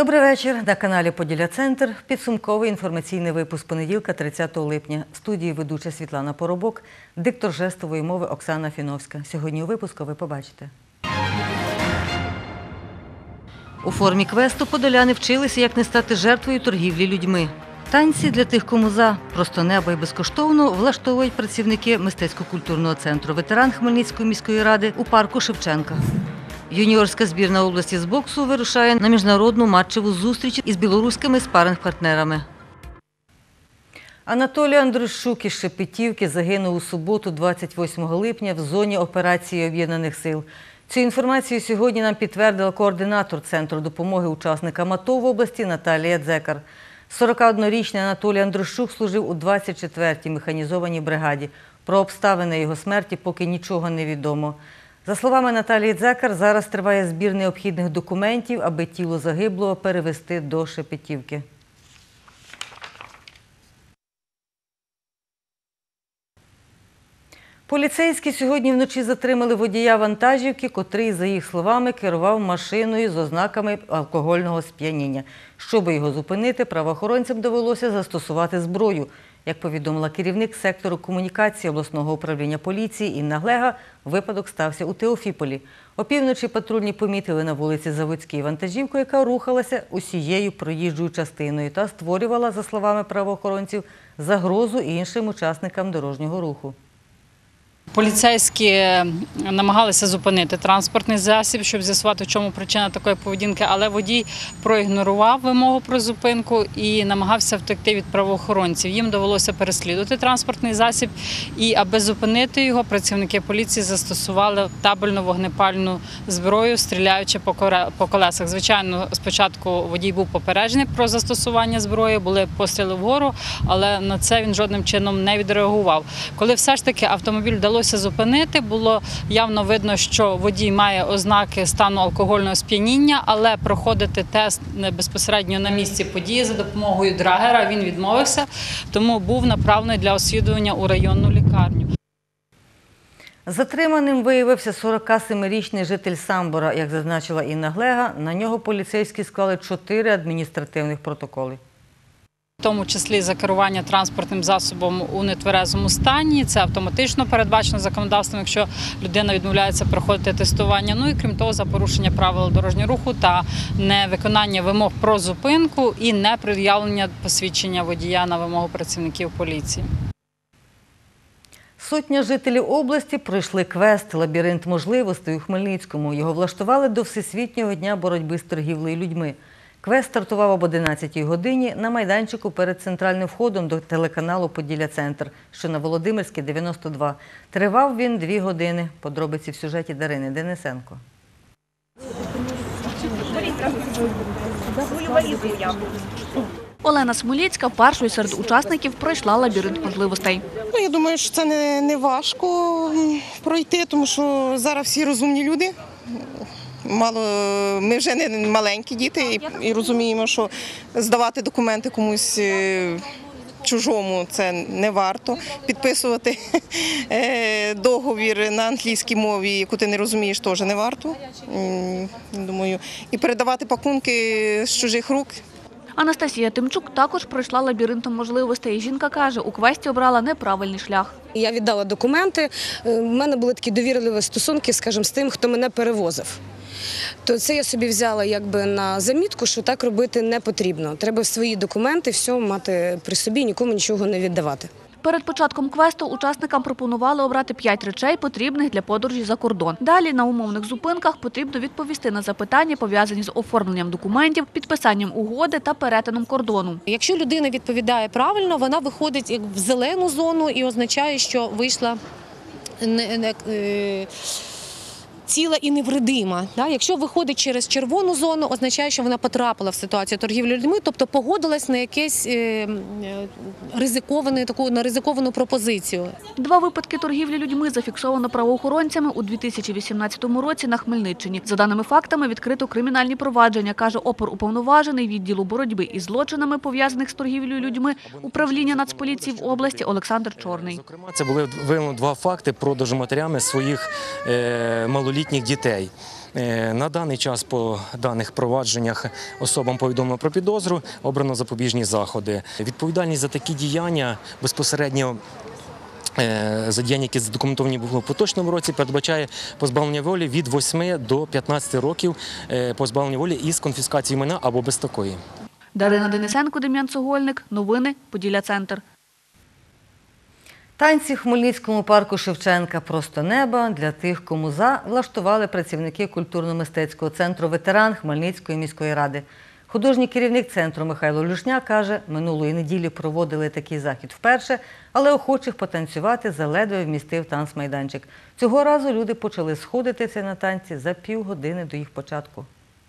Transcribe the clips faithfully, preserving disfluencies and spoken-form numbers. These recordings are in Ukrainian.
Добрий вечір. На каналі «Поділля-Центр» підсумковий інформаційний випуск понеділка, тридцятого липня. В студії ведуча Світлана Поробок, диктор жестової мови Оксана Фіновська. Сьогодні у випуску ви побачите. У формі квесту подоляни вчилися, як не стати жертвою торгівлі людьми. Танці для тих, кому за. Просто небо і безкоштовно влаштовують працівники мистецько-культурного центру «Ветеран» Хмельницької міської ради у парку Шевченка. Юніорська збірна області з боксу вирушає на міжнародну матчеву зустріч із білоруськими спаринг-партнерами. Анатолій Андрущук із Шепетівки загинув у суботу, двадцять восьмого липня, в зоні операції Об'єднаних сил. Цю інформацію сьогодні нам підтвердила координатор Центру допомоги учасникам АТО в області Наталія Дзекар. сорокаоднорічний Анатолій Андрущук служив у двадцять четвертій механізованій бригаді. Про обставини його смерті поки нічого не відомо. За словами Наталії Дзекар, зараз триває збір необхідних документів, аби тіло загиблого перевезти до Шепетівки. Поліцейські сьогодні вночі затримали водія вантажівки, котрий, за їх словами, керував машиною з ознаками алкогольного сп'яніння. Щоб його зупинити, правоохоронцям довелося застосувати зброю. Як повідомила керівник сектору комунікації обласного управління поліції Інна Глега, випадок стався у Теофіполі. Опівночі патрульні помітили на вулиці Заводській вантажівку, яка рухалася усією проїжджою частиною та створювала, за словами правоохоронців, загрозу іншим учасникам дорожнього руху. Поліцейські намагалися зупинити транспортний засіб, щоб з'ясувати, в чому причина такої поведінки, але водій проігнорував вимогу про зупинку і намагався втекти від правоохоронців. Їм довелося переслідувати транспортний засіб і, аби зупинити його, працівники поліції застосували табельну вогнепальну зброю, стріляючи по колесах. Звичайно, спочатку водій був попереджений про застосування зброї, були постріли вгору, але на це він жодним чином не відреагував. Коли все ж таки автомобіль вдалося зупинити, було явно видно, що водій має ознаки стану алкогольного сп'яніння, але проходити тест безпосередньо на місці події за допомогою драгера він відмовився, тому був направлений для освідування у районну лікарню. Затриманим виявився сорокасемирічний житель Самбора. Як зазначила Інна Глега, на нього поліцейські склали чотири адміністративних протоколи. В тому числі за керування транспортним засобом у нетверезому стані. Це автоматично передбачено законодавством, якщо людина відмовляється проходити тестування. Ну і крім того, за порушення правил дорожнього руху та невиконання вимог про зупинку і непред'явлення посвідчення водія на вимогу працівників поліції. Сотня жителів області пройшли квест «Лабіринт можливостей» у Хмельницькому. Його влаштували до Всесвітнього дня боротьби з торгівлею людьми. Квест стартував об одинадцятій годині на майданчику перед центральним входом до телеканалу «Поділля-Центр», що на Володимирській, дев'яносто два. Тривав він дві години. Подробиці в сюжеті Дарини Денисенко. Олена Смолєцька першою серед учасників пройшла лабіринт можливостей. Ну, я думаю, що це не, не важко пройти, тому що зараз всі розумні люди. Мало, ми вже не маленькі діти і, і розуміємо, що здавати документи комусь чужому це не варто. Підписувати договір на англійській мові, яку ти не розумієш, теж не варто. Думаю, і передавати пакунки з чужих рук. Анастасія Тимчук також пройшла лабіринтом можливостей. Жінка каже, у квесті обрала неправильний шлях. Я віддала документи, у мене були такі довірливі стосунки, скажімо, з тим, хто мене перевозив. То це я собі взяла якби на замітку, що так робити не потрібно. Треба свої документи, все мати при собі, нікому нічого не віддавати. Перед початком квесту учасникам пропонували обрати п'ять речей, потрібних для подорожі за кордон. Далі на умовних зупинках потрібно відповісти на запитання, пов'язані з оформленням документів, підписанням угоди та перетином кордону. Якщо людина відповідає правильно, вона виходить в зелену зону і означає, що вийшла ціла і невредима. Якщо виходить через червону зону, означає, що вона потрапила в ситуацію торгівлі людьми, тобто погодилась на якесь ризиковану, таку на ризиковану пропозицію. Два випадки торгівлі людьми зафіксовано правоохоронцями у дві тисячі вісімнадцятому році на Хмельниччині. За даними фактами, відкрито кримінальні провадження, каже оперуповноважений відділу боротьби із злочинами, пов'язаних з торгівлею людьми, управління Нацполіції в області Олександр Чорний. Зокрема, це були виявлено два факти продажу матерями своїх е, малолітніх дітей. На даний час по даних провадженнях особам повідомлено про підозру, обрано запобіжні заходи. Відповідальність за такі діяння безпосередньо за діяння, які задокументовані були в поточному році, передбачає позбавлення волі від восьми до п'ятнадцяти років позбавлення волі із конфіскацією майна або без такої. Дарина Денисенко, Дем'ян Цегольник. Новини. Поділля-Центр. Танці в Хмельницькому парку Шевченка «Просто неба» для тих, кому за, влаштували працівники культурно-мистецького центру «Ветеран» Хмельницької міської ради. Художній керівник центру Михайло Люшняк каже, минулої неділі проводили такий захід вперше, але охочих потанцювати заледве вмістив танцмайданчик. Цього разу люди почали сходитися на танці за півгодини до їх початку.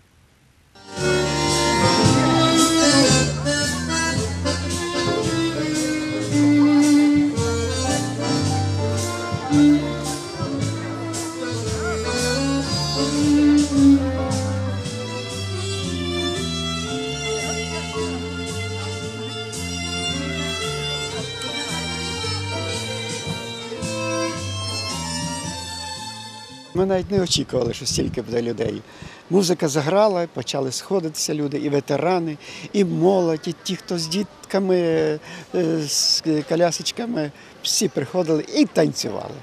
Ми навіть не очікували, що стільки буде людей. Музика заграла, почали сходитися люди, і ветерани, і молодь, і ті, хто з дітками, з колясочками, всі приходили і танцювали.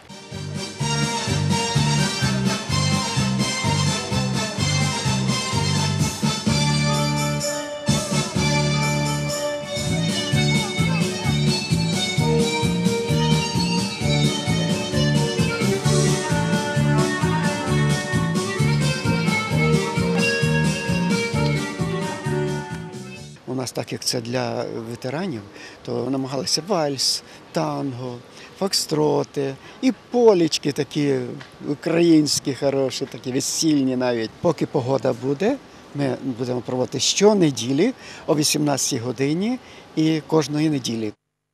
У нас, так як це для ветеранів, то намагалися вальс, танго, фокстроти і полічки такі українські, хороші, такі весільні навіть. Поки погода буде, ми будемо проводити щонеділі о вісімнадцятій годині і кожної неділі.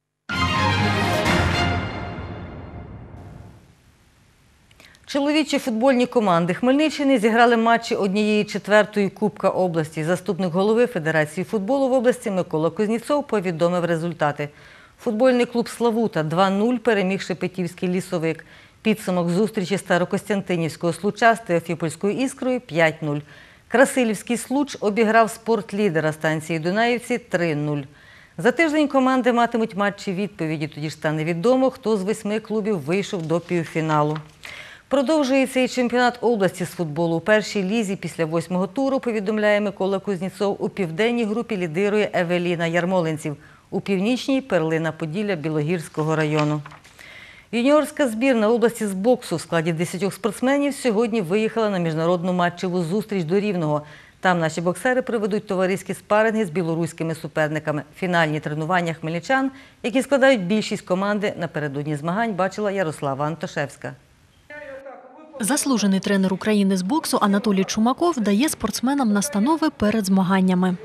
Чоловічі футбольні команди Хмельниччини зіграли матчі однієї четвертої Кубка області. Заступник голови Федерації футболу в області Микола Кузнєцов повідомив результати. Футбольний клуб «Славута» два нуль переміг Шепетівський «Лісовик». Підсумок зустрічі Старокостянтинівського «Случа» з Теофіпольською «Іскрою» п'ять нуль. Красилівський «Случ» обіграв спортлідера станції Дунаївці три нуль. За тиждень команди матимуть матчі відповіді, тоді ж стане відомо, хто з восьми клубів вийшов до півфіналу. Продовжується і чемпіонат області з футболу. У першій лізі після восьмого туру, повідомляє Микола Кузнєцов, у південній групі лідирує Евеліна Ярмолинців, у північній – Перлина Поділля Білогірського району. Юніорська збірна області з боксу в складі десятьох спортсменів сьогодні виїхала на міжнародну матчеву зустріч до Рівного. Там наші боксери проведуть товариські спаринги з білоруськими суперниками. Фінальні тренування хмельничан, які складають більшість команди, напередодні змагань бачила Ярослава Антошевська. Заслужений тренер України з боксу Анатолій Чумаков дає спортсменам настанови перед змаганнями.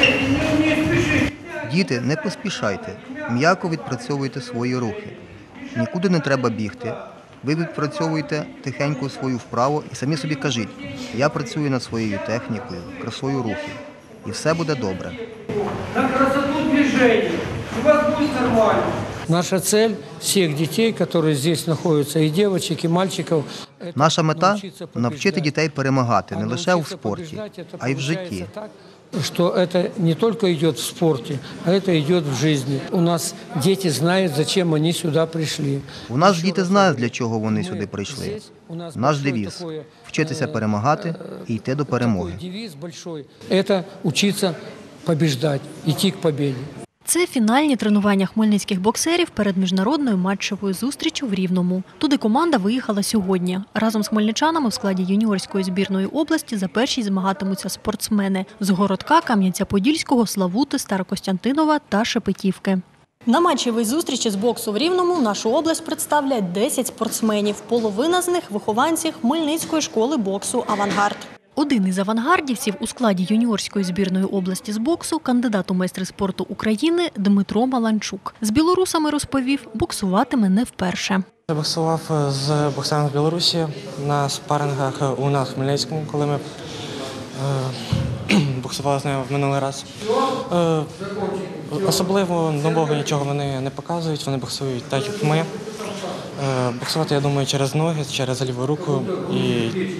Діти, не поспішайте, м'яко відпрацьовуйте свої рухи. Нікуди не треба бігти. Ви відпрацьовуєте тихенько свою вправу і самі собі кажіть, я працюю над своєю технікою, красою рухів. І все буде добре. На красоту движения. У вас будет нормально. Наша цель всіх дітей, які здесь знаходяться, і дівчаток, і мальчиків. Наша мета – навчити дітей перемагати не лише у спорті, а й в житті. Що це не тільки йде в спорті, а це йде в житті. У нас діти знають, зачем вони сюди прийшли. У нас діти знають, для чого вони сюди прийшли. Наш девіз – вчитися перемагати і йти до перемоги. Це вчитися перемагати, йти до перемоги. Це фінальні тренування хмельницьких боксерів перед міжнародною матчевою зустрічю в Рівному. Туди команда виїхала сьогодні. Разом з хмельничанами в складі юніорської збірної області за першість змагатимуться спортсмени з Городка, Кам'янця-Подільського, Славути, Старокостянтинова та Шепетівки. На матчевій зустрічі з боксу в Рівному нашу область представлять десять спортсменів. Половина з них – вихованці Хмельницької школи боксу «Авангард». Один із авангардівців у складі юніорської збірної області з боксу – кандидат у майстри спорту України Дмитро Маланчук. З білорусами, розповів, боксуватиме не вперше. Я боксував з боксером з Білорусі на спарингах у нас в Хмельницькому, коли ми е, боксували з ними в минулий раз. Е, особливо нового нічого вони не показують, вони боксують так, як ми. Е, боксувати, я думаю, через ноги, через ліву руку і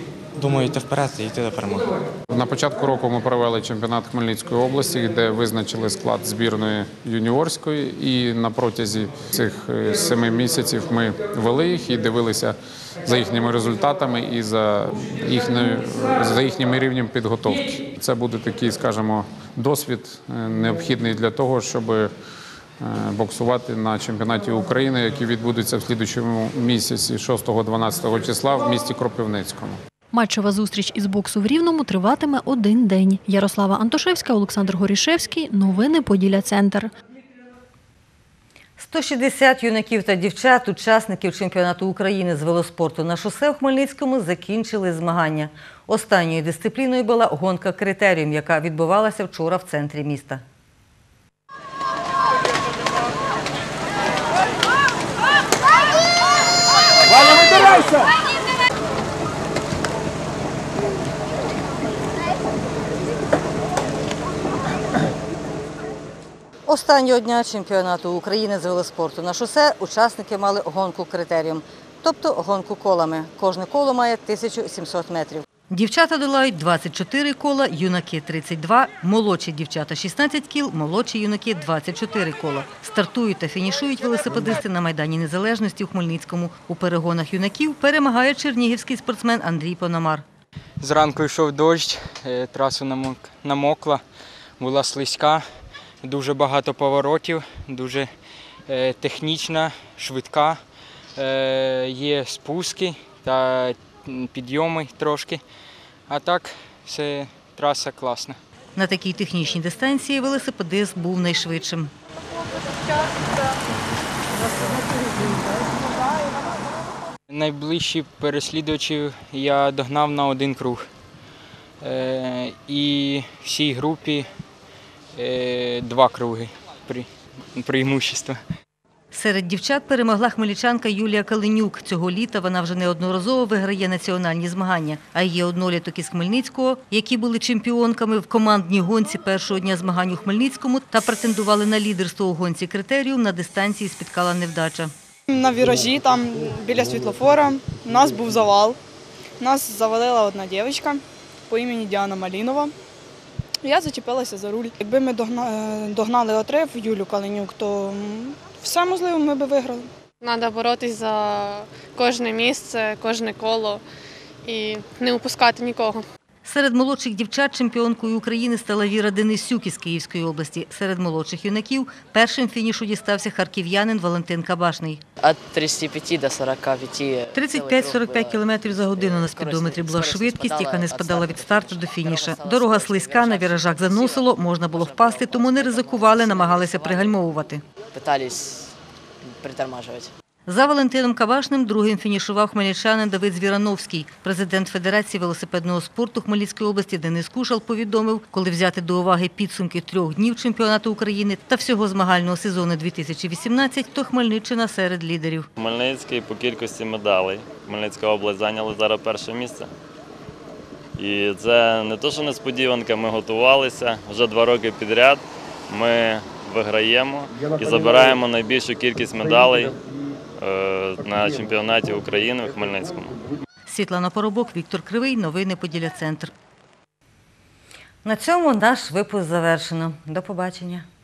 думаю йти вперед і йти до перемоги. На початку року ми провели чемпіонат Хмельницької області, де визначили склад збірної юніорської. І на протязі цих семи місяців ми вели їх і дивилися за їхніми результатами і за, їхньою, за їхнім рівнем підготовки. Це буде такий, скажімо, досвід необхідний для того, щоб боксувати на чемпіонаті України, який відбудеться в слідуючому місяці, шостого-дванадцятого числа в місті Кропивницькому. Матчова зустріч із боксу в Рівному триватиме один день. Ярослава Антошевська, Олександр Горішевський. Новини Поділля-Центр. сто шістдесят юнаків та дівчат, учасників чемпіонату України з велоспорту на шосе у Хмельницькому, закінчили змагання. Останньою дисципліною була гонка критеріум, яка відбувалася вчора в центрі міста. Ваня, вибирайся! Останнього дня чемпіонату України з велоспорту на шосе учасники мали гонку критеріум, тобто гонку колами. Кожне коло має тисячу сімсот метрів. Дівчата долають двадцять чотири кола, юнаки – тридцять два, молодші дівчата – шістнадцять кіл, молодші юнаки – двадцять чотири кола. Стартують та фінішують велосипедисти на Майдані Незалежності у Хмельницькому. У перегонах юнаків перемагає чернігівський спортсмен Андрій Пономар. Зранку йшов дощ, траса намокла, була слизька, дуже багато поворотів, дуже технічна, швидка, є спуски та підйоми трошки, а так все, траса класна. На такій технічній дистанції велосипедист був найшвидшим. Найближчі переслідувачів я догнав на один круг. І в цій групі два круги преимущества. Серед дівчат перемогла хмельничанка Юлія Калинюк. Цього літа вона вже неодноразово виграє національні змагання. А є одноліток із Хмельницького, які були чемпіонками в командній гонці першого дня змагань у Хмельницькому та претендували на лідерство у гонці критеріум, на дистанції спіткала невдача. На віражі, там біля світлофора, у нас був завал. Нас завалила одна дівчинка по імені Діана Малінова. Я зачепилася за руль. Якби ми догнали отрив Юлю Калинюк, то все можливо ми б виграли. Треба боротися за кожне місце, кожне коло і не упускати нікого. Серед молодших дівчат чемпіонкою України стала Віра Денисюк із Київської області. Серед молодших юнаків першим фінішу дістався харків'янин Валентин Кабашний. Від тридцяти п'яти до сорока п'яти. тридцять п'ять - сорок п'ять кілометрів за годину на спідометрі була швидкість, яка не спадала від старту до фініша. Дорога слизька, на віражах заносило, можна було впасти, тому не ризикували, намагалися пригальмовувати. Питались притормажувати. За Валентином Кабашним другим фінішував хмельничанин Давид Звірановський. Президент Федерації велосипедного спорту Хмельницької області Денис Кушал повідомив, коли взяти до уваги підсумки трьох днів чемпіонату України та всього змагального сезону дві тисячі вісімнадцять, то Хмельниччина серед лідерів. Хмельницький по кількості медалей. Хмельницька область зайняла зараз перше місце. І це не те, що несподіванка, ми готувалися вже два роки підряд. Ми виграємо і забираємо найбільшу кількість медалей на чемпіонаті України в Хмельницькому. Світлана Поробок, Віктор Кривий. Новини Поділля-Центр. На цьому наш випуск завершено. До побачення.